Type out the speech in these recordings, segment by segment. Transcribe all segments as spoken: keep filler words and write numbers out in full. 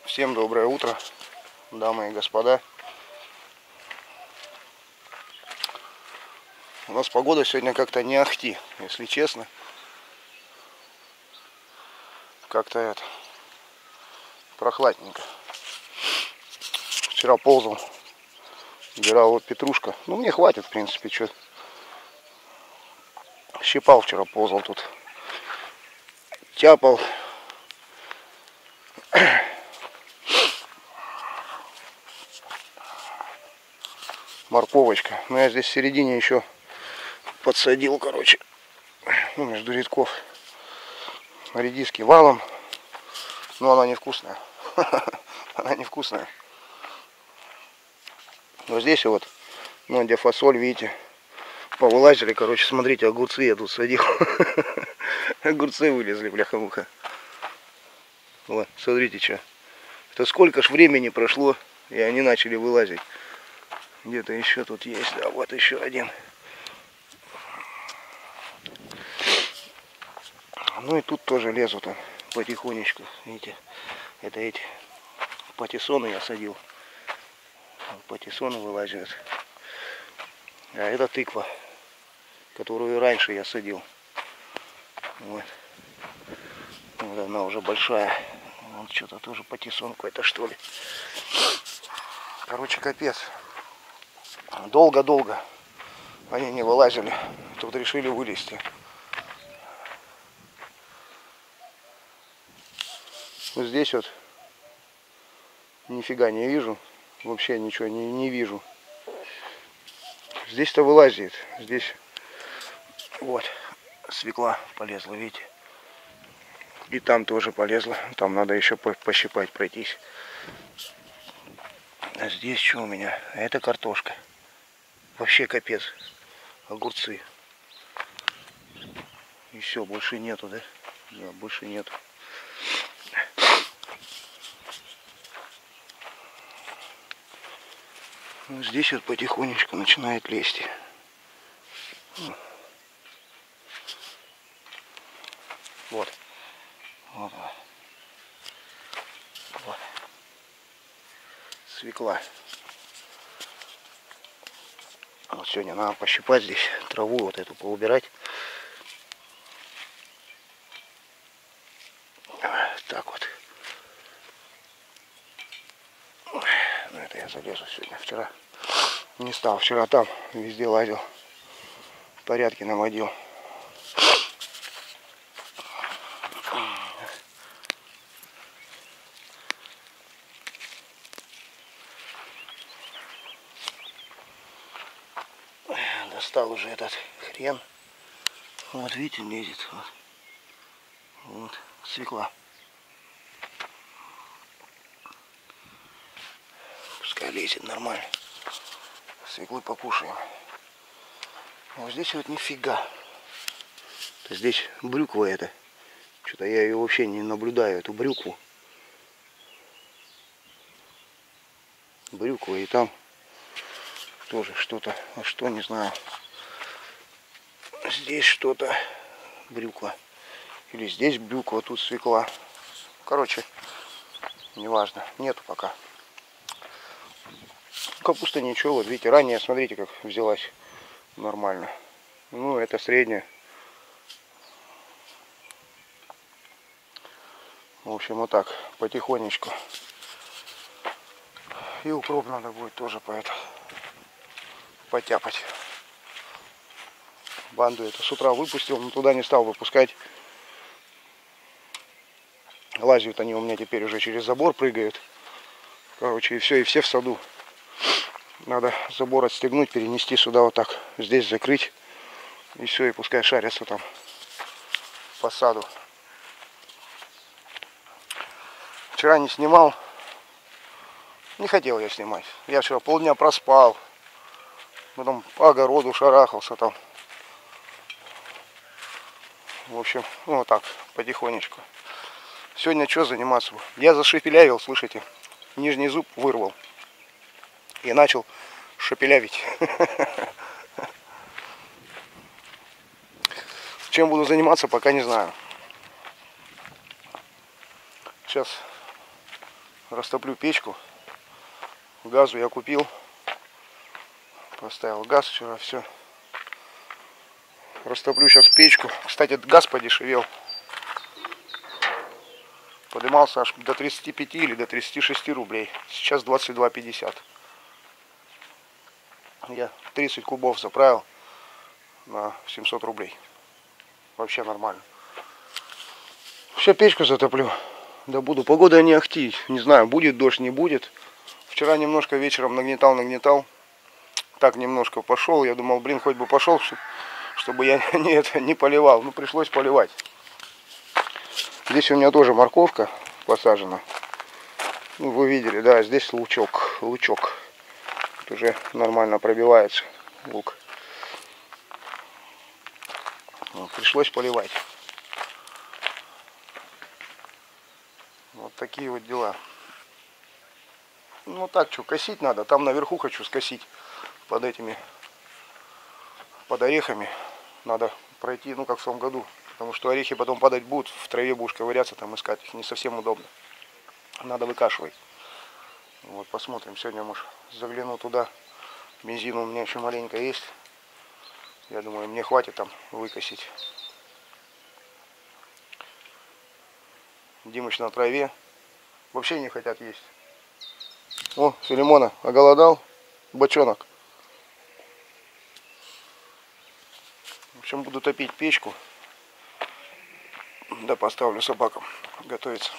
Всем доброе утро, дамы и господа. У нас погода сегодня как-то не ахти, если честно. Как-то это прохладненько. Вчера ползал, убирал вот петрушка. Ну, мне хватит, в принципе, что. Щипал вчера, ползал тут. Тяпал. Морковочка. Но я здесь в середине еще подсадил, короче, ну, между рядков редиски валом. Но она невкусная. Она невкусная. Но здесь вот, ну, где фасоль, видите, повылазили, короче, смотрите, огурцы я тут садил. Огурцы вылезли, бляха-муха. Вот, смотрите, что. Это сколько ж времени прошло, и они начали вылазить. Где-то еще тут есть, да, вот еще один. Ну и тут тоже лезут он потихонечку, видите. Это эти патиссоны я садил. Патиссоны вылазят. А это тыква, которую раньше я садил. Вот. Вот она уже большая. Вот что-то тоже патиссон какой-то, что ли. Короче, капец. Долго-долго они не вылазили. Тут решили вылезти. Вот здесь вот нифига не вижу. Вообще ничего не, не вижу. Здесь-то вылазит. Здесь вот свекла полезла, видите. И там тоже полезла. Там надо еще пощипать, пройтись. А здесь что у меня? Это картошка. Вообще капец. Огурцы. И все, больше нету, да? Да, больше нету. Ну, здесь вот потихонечку начинает лезть. Вот. Вот. Вот. Свекла. Вот сегодня надо пощипать здесь, траву вот эту поубирать. Так вот. Ну это я залезу сегодня. Вчера не стал. Вчера там везде лазил. Порядки наводил. Достал уже этот хрен. Вот видите, лезет. Вот, вот свекла. Пускай лезет нормально. Свеклы покушаем. Вот здесь вот нифига. Здесь брюква это. Что-то я ее вообще не наблюдаю, эту брюкву. Брюква, и там тоже что-то, а что, не знаю. Здесь что-то брюква. Или здесь брюква, тут свекла. Короче, неважно. Нету пока. Капуста ничего. Вот видите, ранее, смотрите, как взялась нормально. Ну, это средняя. В общем, вот так, потихонечку. И укроп надо будет тоже по это потяпать. Банду эту с утра выпустил, но туда не стал выпускать. Лазят они у меня теперь уже через забор, прыгают. Короче, и все, и все в саду. Надо забор отстегнуть, перенести сюда вот так. Здесь закрыть. И все, и пускай шарятся там по саду. Вчера не снимал. Не хотел я снимать. Я вчера полдня проспал. Потом по огороду шарахался там. В общем, ну вот так, потихонечку. Сегодня что заниматься? Я зашепелявил, слышите? Нижний зуб вырвал. И начал шепелявить. Чем буду заниматься, пока не знаю. Сейчас Растоплю печку. Газу я купил. Поставил газ вчера, все. Растоплю сейчас печку. Кстати, газ подешевел. Поднимался аж до тридцати пяти или до тридцати шести рублей. Сейчас двадцать два пятьдесят. Я тридцать кубов заправил на семьсот рублей. Вообще нормально. Все, печку затоплю. Да буду. Погода не ахти. Не знаю, будет дождь, не будет. Вчера немножко вечером нагнетал, нагнетал. Так немножко пошел. Я думал, блин, хоть бы пошел, чтобы я не, это, не поливал. Ну, пришлось поливать. Здесь у меня тоже морковка посажена. Ну, вы видели, да, здесь лучок. Лучок. Тут уже нормально пробивается лук. Вот, пришлось поливать. Вот такие вот дела. Ну так, что, косить надо. Там наверху хочу скосить под этими, под орехами. Надо пройти, ну как в том году. Потому что орехи потом падать будут, в траве будешь ковыряться, там искать их не совсем удобно. Надо выкашивать. Вот посмотрим. Сегодня, может, загляну туда. Бензина у меня еще маленько есть. Я думаю, мне хватит там выкосить. Димыч на траве. Вообще не хотят есть. О, Филимона, оголодал? Бочонок. В общем, буду топить печку. Да поставлю собакам готовиться.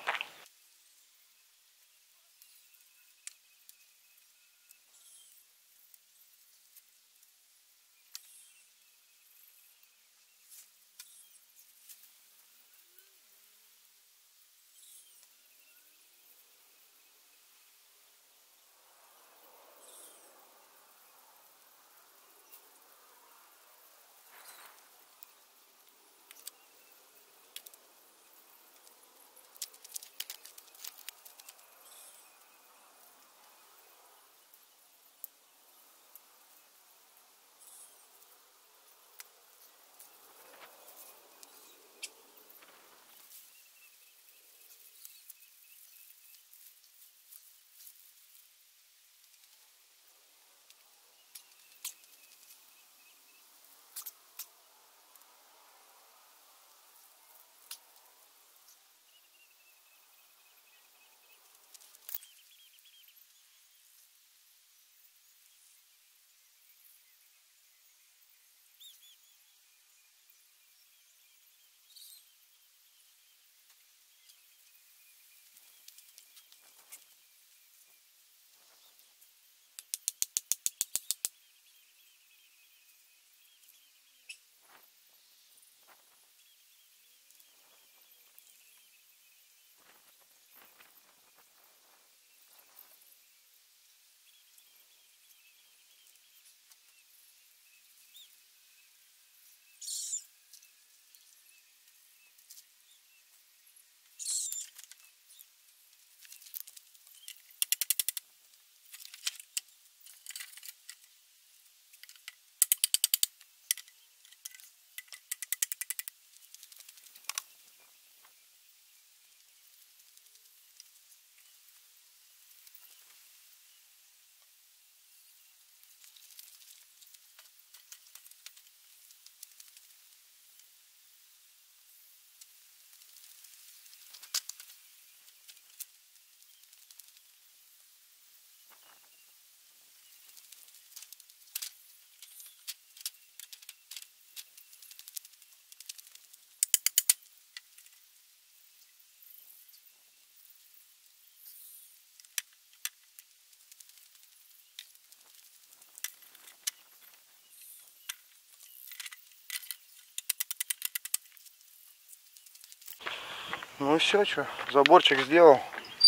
Ну все, что, заборчик сделал.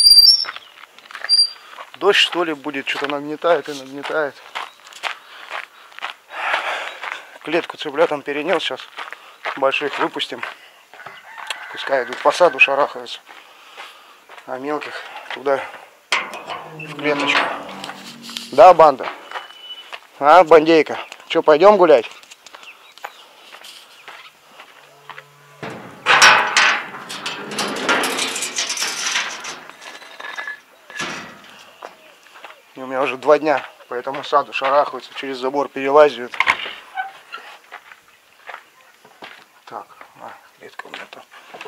Дождь что ли будет, что-то нагнетает и нагнетает. Клетку цыплятам перенес, сейчас больших выпустим. Пускай идут по саду, шарахаются. А мелких туда в клеточку. Да, банда? А, бандейка? Что, пойдем гулять? И у меня уже два дня по этому саду шарахаются, через забор перелазят. Так, а, клетка у меня там.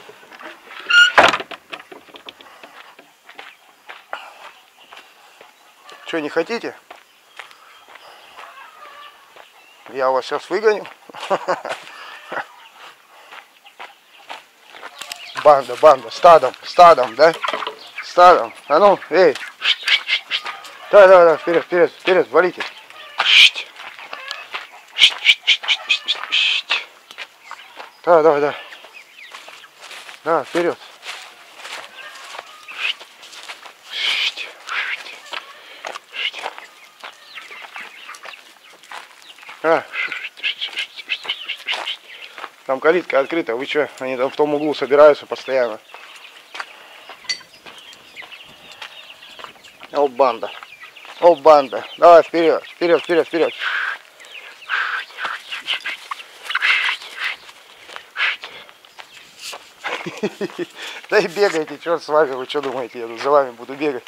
Что, не хотите? Я вас сейчас выгоню. Банда, банда, стадом, стадом, да? Стадом. А ну, эй. Да, да, да, вперед, вперед, вперед, валите. Да, да, да. Да, вперед. А. Там калитка открыта, вы что? Они там в том углу собираются постоянно. О, банда. О, банда. Давай, вперед, вперед, вперед, вперед. Да и бегайте, черт с вами, вы что думаете, я тут за вами буду бегать.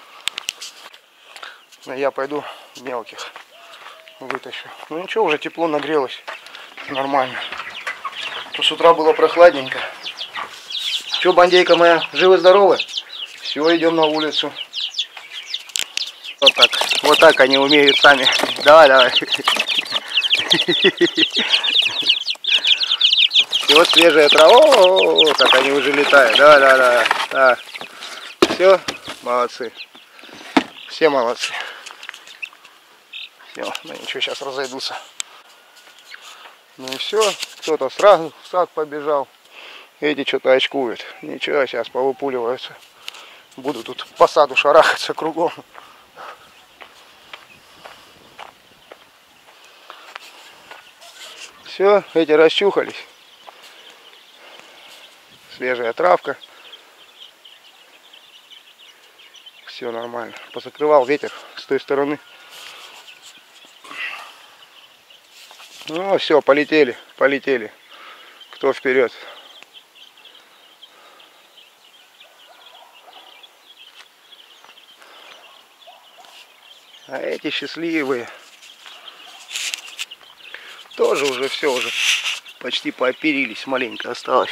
Я пойду мелких вытащу. Ну ничего, уже тепло нагрелось. Нормально. То с утра было прохладненько. Че, бандейка моя, живы-здоровы? Все, идем на улицу. Вот так. Вот так они умеют сами. Давай, давай. Все, свежая трава. О, как они уже летают. Давай, давай, давай. Да. Все, молодцы. Все молодцы. Все, ну ничего, сейчас разойдутся. Ну и все, кто-то сразу в сад побежал. Эти что-то очкуют. Ничего, сейчас повыпуливаются. Буду тут по саду шарахаться кругом. Все, эти расчухались. Свежая травка. Все нормально. Позакрывал ветер с той стороны. Ну все, полетели, полетели. Кто вперед? А эти счастливые тоже уже все, уже почти пооперились, маленько осталось.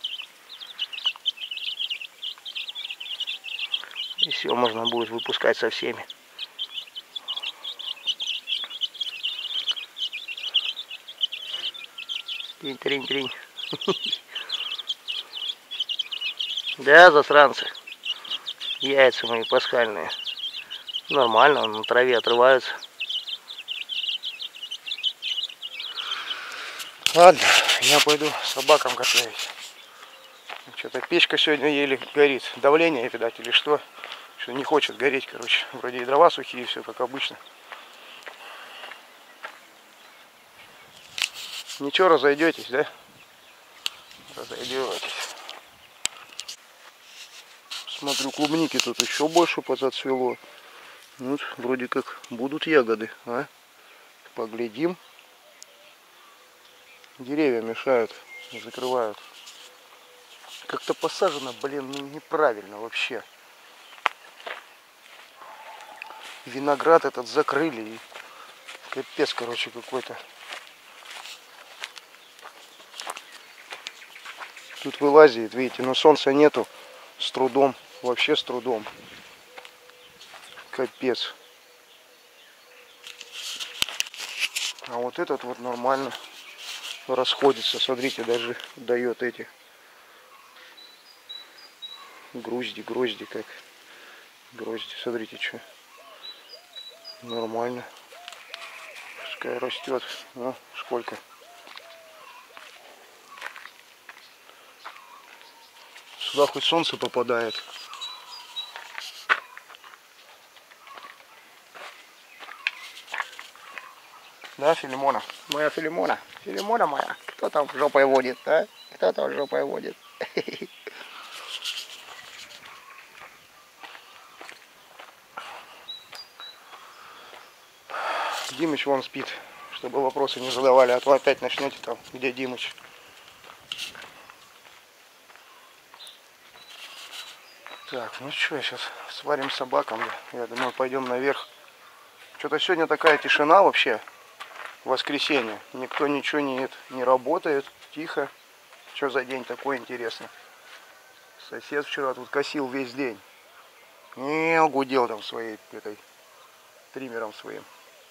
И все, можно будет выпускать со всеми. Тринь-тринь-тринь. Да, засранцы. Яйца мои пасхальные. Нормально, на траве отрываются. Ладно, я пойду собакам готовить. Что-то печка сегодня еле горит. Давление, видать, или что. Что не хочет гореть, короче. Вроде и дрова сухие, все как обычно. Ничего, разойдетесь, да? Разойдетесь. Смотрю, клубники тут еще больше позацвело. Вот, вроде как будут ягоды, а? Поглядим. Деревья мешают, закрывают. Как-то посажено, блин, ну неправильно вообще. Виноград этот закрыли. И капец, короче, какой-то. Тут вылазит, видите, но солнца нету. С трудом, вообще с трудом. Капец. А вот этот вот нормально расходится. Смотрите, даже дает эти грозди, грозди как. Грозди, смотрите, что. Нормально. Пускай растет. Ну, сколько. Сюда хоть солнце попадает. Да, Филимона? Моя Филимона. Филимона моя. Кто там жопой водит, а? Кто там жопой водит? Димыч вон спит, чтобы вопросы не задавали, а то опять начнете там, где Димыч. Так, ну что, сейчас сварим собакам. Я думаю, пойдем наверх. Что-то сегодня такая тишина вообще. Воскресенье. Никто ничего не, не работает. Тихо. Что за день такой интересный? Сосед вчера тут косил весь день. Не гудел там своей этой триммером своим.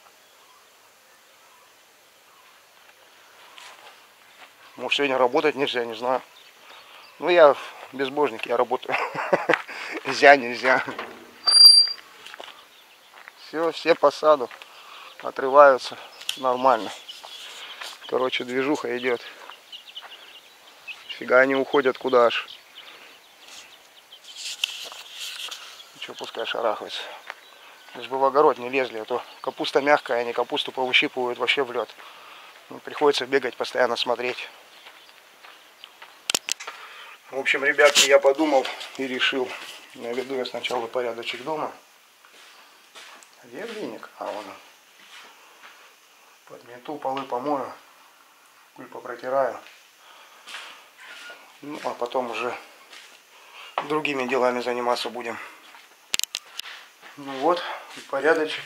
Может, сегодня работать нельзя, не знаю. Ну, я безбожник, я работаю. Нельзя, нельзя. Все, все по саду отрываются нормально. Короче, движуха идет. Фига они уходят куда аж. Че, пускай шарахаются. Лишь бы в огород не лезли, а то капуста мягкая, они капусту повыщипывают вообще в лед. Ну, приходится бегать, постоянно смотреть. В общем, ребятки, я подумал и решил. Наведу я сначала порядочек дома. Где веник? А, вон он. Подмету, полы помою. Пыль попротираю. Ну, а потом уже другими делами заниматься будем. Ну вот, порядочек.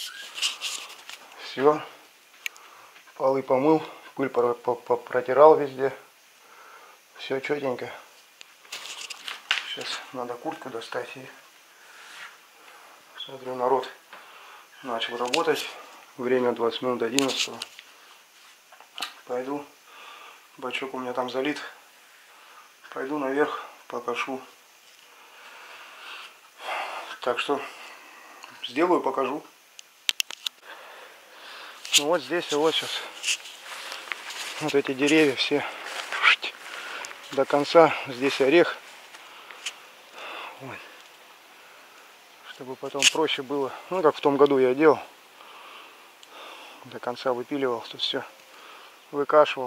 Все. Полы помыл. Пыль протирал везде. Все четенько. Сейчас надо куртку достать. И смотрю, народ начал работать. Время двадцать минут одиннадцатого. Пойду. Бачок у меня там залит. Пойду наверх, покажу. Так что сделаю, покажу. Ну вот здесь и вот сейчас. Вот эти деревья все до конца. Здесь орех. Вот. Чтобы потом проще было. Ну, как в том году я делал. До конца выпиливал. Тут все выкашивал.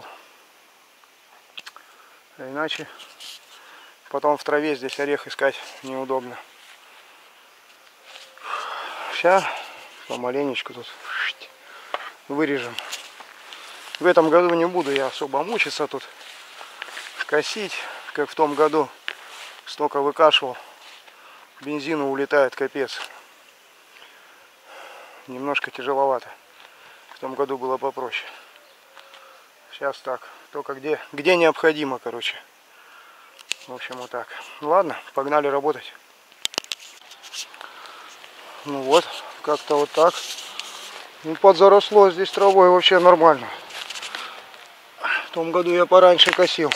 А иначе потом в траве здесь орех искать неудобно. Сейчас помаленечку тут вырежем. В этом году не буду я особо мучиться тут. Косить, как в том году. Столько выкашивал. Бензина улетает капец. Немножко тяжеловато. В том году было попроще. Сейчас так. Только где, где необходимо, короче. В общем, вот так. Ладно, погнали работать. Ну вот, как-то вот так. Ну, подзаросло здесь травой вообще нормально. В том году я пораньше косил.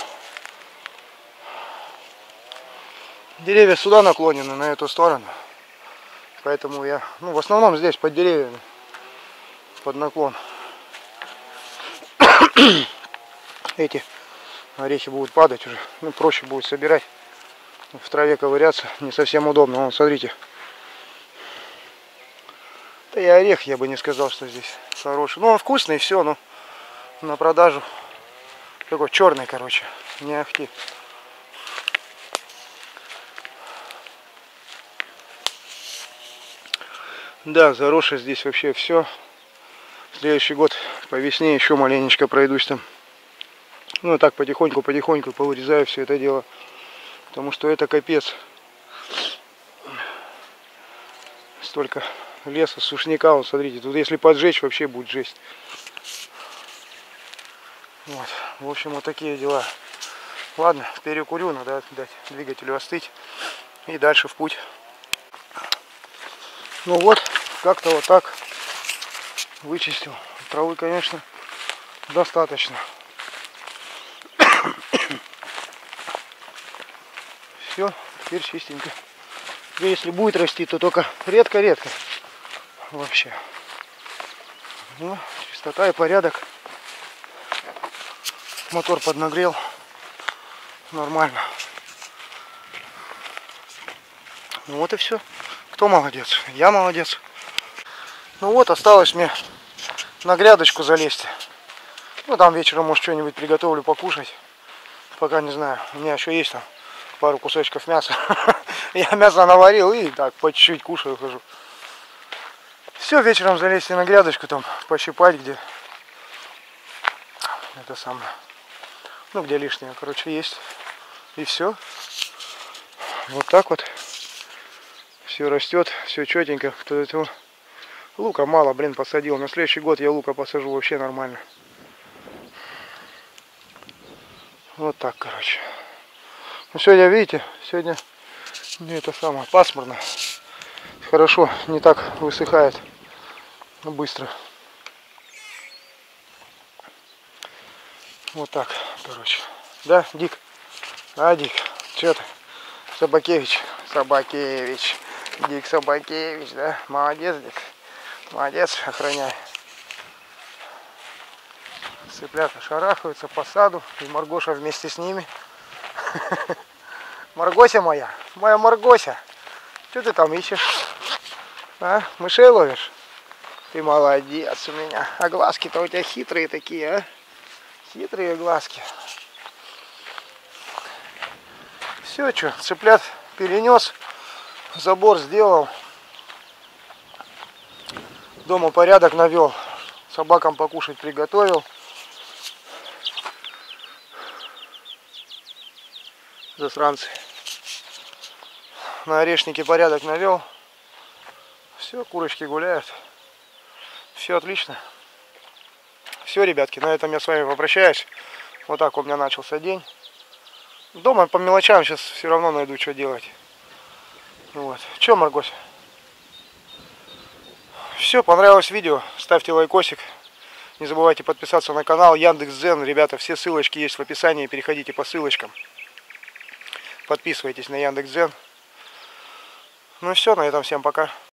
Деревья сюда наклонены, на эту сторону. Поэтому я, ну, в основном здесь под деревьями. Под наклон. Эти орехи будут падать уже. Ну, проще будет собирать. В траве ковыряться не совсем удобно. Вон, смотрите. Да и орех я бы не сказал, что здесь хороший. Ну, он вкусный, все, но на продажу. Такой черный, короче. Не ахти. Да, заросшее здесь вообще все. Следующий год по весне еще маленечко пройдусь там. Ну, так потихоньку-потихоньку повырезаю все это дело. Потому что это капец. Столько леса, сушняка. Вот смотрите, тут если поджечь, вообще будет жесть. Вот. В общем, вот такие дела. Ладно, перекурю, надо дать двигателю остыть. И дальше в путь. Ну вот, как-то вот так вычистил. Травы, конечно, достаточно. Все, теперь чистенько. Если будет расти, то только редко-редко. Вообще. Ну, чистота и порядок. Мотор поднагрел. Нормально. Ну вот и все. Кто молодец? Я молодец. Ну вот, осталось мне на грядочку залезть. Ну там вечером, может, что-нибудь приготовлю покушать. Пока не знаю. У меня еще есть там пару кусочков мяса. Я мясо наварил и так по чуть-чуть кушаю, хожу. Все, вечером залезть на грядочку, там пощипать, где это самое. Ну, где лишнее, короче, есть. И все. Вот так вот. Все растет, все четенько. Лука мало, блин, посадил. На следующий год я лука посажу вообще нормально. Вот так, короче. Ну, сегодня, видите, сегодня не это самое, пасмурно. Хорошо, не так высыхает быстро. Вот так, короче. Да, Дик? А, Дик, что ты? Собакевич, Собакевич. Дик Собакевич, да? Молодец, Дик. Молодец, охраняй. Цыплята шарахаются по саду, и Маргоша вместе с ними. Маргося моя, моя Маргося. Что ты там ищешь? А? Мышей ловишь? Ты молодец у меня. А глазки-то у тебя хитрые такие, а? Хитрые глазки. Все, что, цыплят перенес, забор сделал. Дома порядок навел. Собакам покушать приготовил. Засранцы. На орешнике порядок навел. Все, курочки гуляют. Все отлично. Все, ребятки, на этом я с вами попрощаюсь. Вот так у меня начался день. Дома по мелочам сейчас все равно найду, что делать. Вот. Че, Маргось? Все, понравилось видео, ставьте лайкосик. Не забывайте подписаться на канал Яндекс.Дзен. Ребята, все ссылочки есть в описании. Переходите по ссылочкам. Подписывайтесь на Яндекс.Дзен. Ну и все, на этом всем пока.